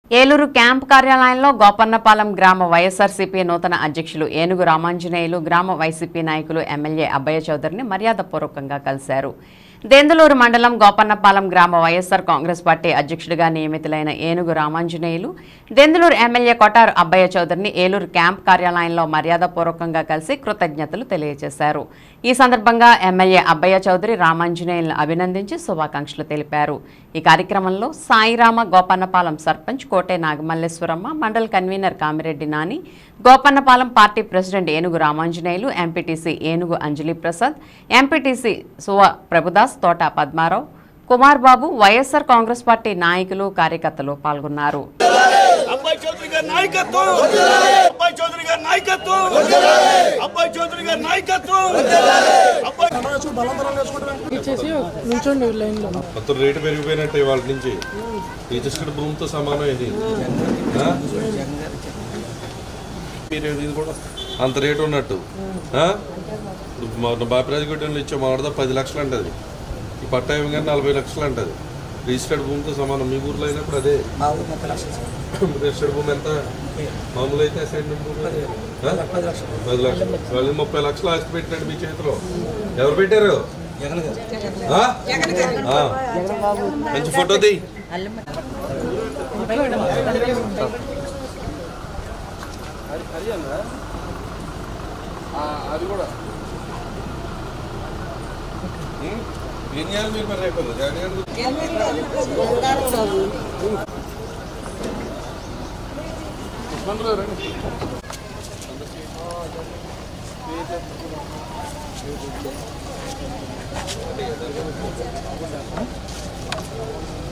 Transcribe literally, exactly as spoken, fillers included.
Eluru camp కార్యాలయంలో గోపన్నపాలెం గ్రామ వైఎస్ఆర్సీపీ నూతన అధ్యక్షులు ఏనుగు రామాంజనేయులు గ్రామ వైసీపీ నాయకులు ఎమ్మెల్యే అబ్బయ్య చౌదరిని మర్యాదపూర్వకంగా కలిశారు. దెందులూరు మండలం గోపన్నపాలెం గ్రామ వైఎస్ఆర్ కాంగ్రెస్ పార్టీ అధ్యక్షుడిగా నియమితులైన ఏనుగు రామాంజనేయులు దెందులూరు ఎమ్మెల్యే కొటారు అబ్బయ్య చౌదరిని ఏలూరు క్యాంప్ కార్యాలయంలో మర్యాదపూర్వకంగా కలిసి కృతజ్ఞతలు తెలియజేశారు. ఈ సందర్భంగా ఎమ్మెల్యే అబ్బయ్య చౌదరి రామాంజనేయులను అభినందించి శుభాకాంక్షలు తెలిపారు. ఈ కార్యక్రమంలో సాయిరామ గోపన్నపాలెం సర్పంచ్ కోటే నాగమల్లేశ్వరమ్మ, మండల convener Kamireddy Nani, Gopannapalem party president Enugu Ramanjaneyulu, MPTC Enugu Anjali Prasad, MPTC Suva Prabhudas, Thota Padmarao, Kumar Babu, YSR Congress party నాయకులు, కార్యకర్తలు పాల్గొన్నారు. రేటు పెరిగిపోయినట్టే వాళ్ళ నుంచి రిజిస్టర్డ్ భూమితో సమానం ఇది. ఇది కూడా అంత రేటు ఉన్నట్టు బాపిరాజగూడెంలో ఇచ్చే మామిడితో పది లక్షలు అంటది, ఈ పట్టా ఇవ్వగానే నలభై లక్షలు అంటది. రిజిస్టర్డ్ భూమితో సమానం. మీ ఊర్లో అయినప్పుడు అదే రిజిస్టర్డ్ భూమి ఎంత మామూలు అయితే సైడ్ పది లక్షలు, వాళ్ళు ముప్పై లక్షలు ఆస్తి పెట్టినట్టు మీ చేతిలో. ఎవరు పెట్టారు? మంచి ఫోటో తీ. అది కూడా ఏం చేయాలి మీరు మరి రేపు రండి.